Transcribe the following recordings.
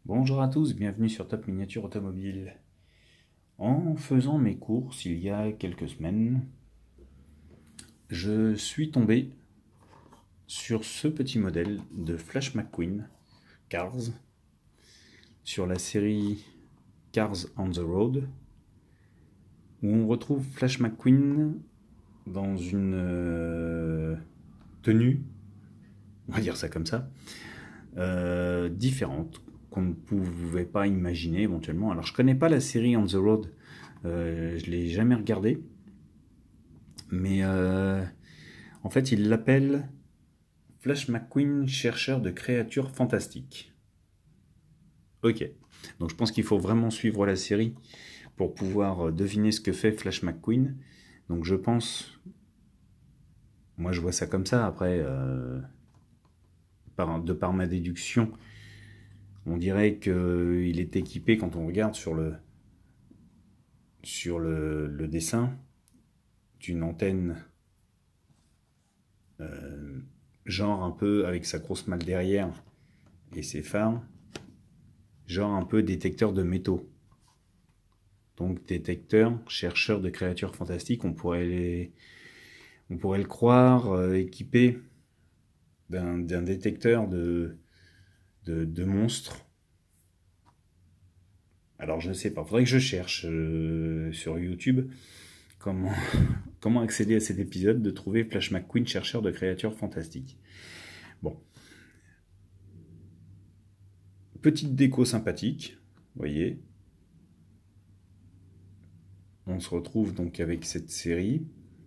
Bonjour à tous, bienvenue sur Top Miniature Automobile. En faisant mes courses il y a quelques semaines, je suis tombé sur ce petit modèle de Flash McQueen Cars sur la série Cars on the Road, où on retrouve Flash McQueen dans une tenue, on va dire ça comme ça, différente, qu'on ne pouvait pas imaginer éventuellement. Alors je connais pas la série On the Road, je l'ai jamais regardée, mais en fait il l'appelle Flash McQueen, chercheur de créatures fantastiques. Ok, donc je pense qu'il faut vraiment suivre la série pour pouvoir deviner ce que fait Flash McQueen. Donc je pense, moi je vois ça comme ça, après de par ma déduction, on dirait qu'il est équipé, quand on regarde sur le dessin, d'une antenne genre un peu avec sa grosse malle derrière et ses phares, genre un peu détecteur de métaux. Donc détecteur, chercheur de créatures fantastiques, on pourrait le croire équipé d'un détecteur de monstres. Alors je ne sais pas, faudrait que je cherche sur YouTube comment accéder à cet épisode de trouver Flash McQueen, chercheur de créatures fantastiques. Bon. Petite déco sympathique, vous voyez. On se retrouve donc avec cette série.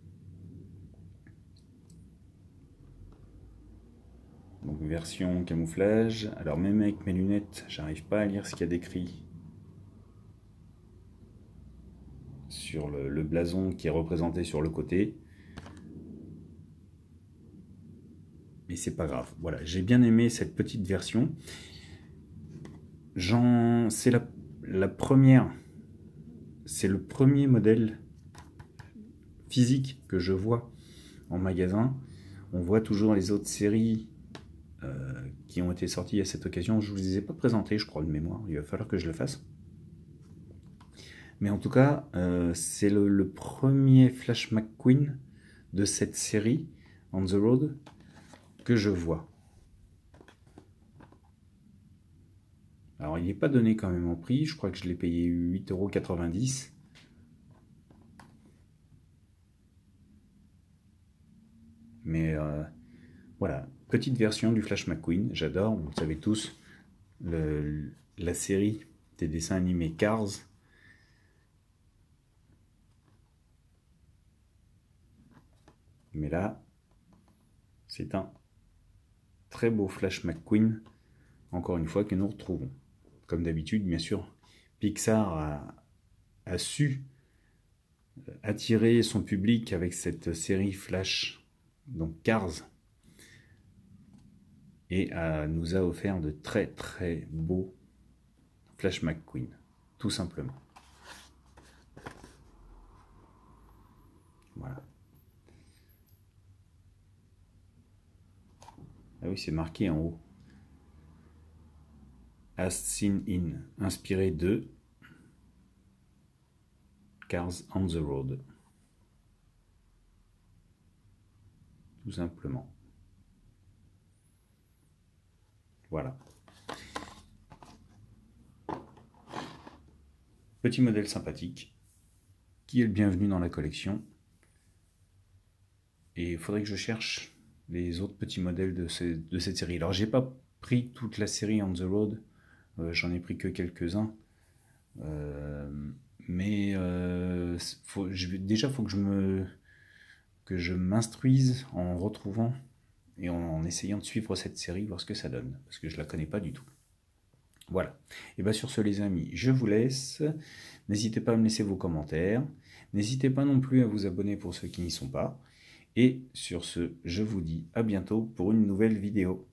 Donc version camouflage. Alors même avec mes lunettes, j'arrive pas à lire ce qu'il y a d'écrit sur le blason qui est représenté sur le côté. Mais c'est pas grave. Voilà, j'ai bien aimé cette petite version. C'est la première. C'est le premier modèle physique que je vois en magasin. On voit toujours les autres séries qui ont été sorties à cette occasion. Je ne vous les ai pas présentées, je crois, de mémoire. Il va falloir que je le fasse. Mais en tout cas, c'est le premier Flash McQueen de cette série, On the Road, que je vois. Alors, il n'est pas donné quand même en prix. Je crois que je l'ai payé 8,90 €. Mais voilà, petite version du Flash McQueen. J'adore, vous le savez tous, la série des dessins animés Cars. Mais là, c'est un très beau Flash McQueen, encore une fois, que nous retrouvons. Comme d'habitude, bien sûr, Pixar a su attirer son public avec cette série Flash, donc Cars, et nous a offert de très très beaux Flash McQueen, tout simplement. Voilà. Ah oui, c'est marqué en haut. As Seen In, inspiré de Cars on the Road. Tout simplement. Voilà. Petit modèle sympathique, qui est le bienvenu dans la collection. Et il faudrait que je cherche les autres petits modèles de cette série. Alors j'ai pas pris toute la série On the Road, j'en ai pris que quelques-uns. Mais déjà il faut que je m'instruise en retrouvant et en essayant de suivre cette série, voir ce que ça donne, parce que je la connais pas du tout. Voilà. Et bien sur ce les amis, je vous laisse. N'hésitez pas à me laisser vos commentaires. N'hésitez pas non plus à vous abonner pour ceux qui n'y sont pas. Et sur ce, je vous dis à bientôt pour une nouvelle vidéo.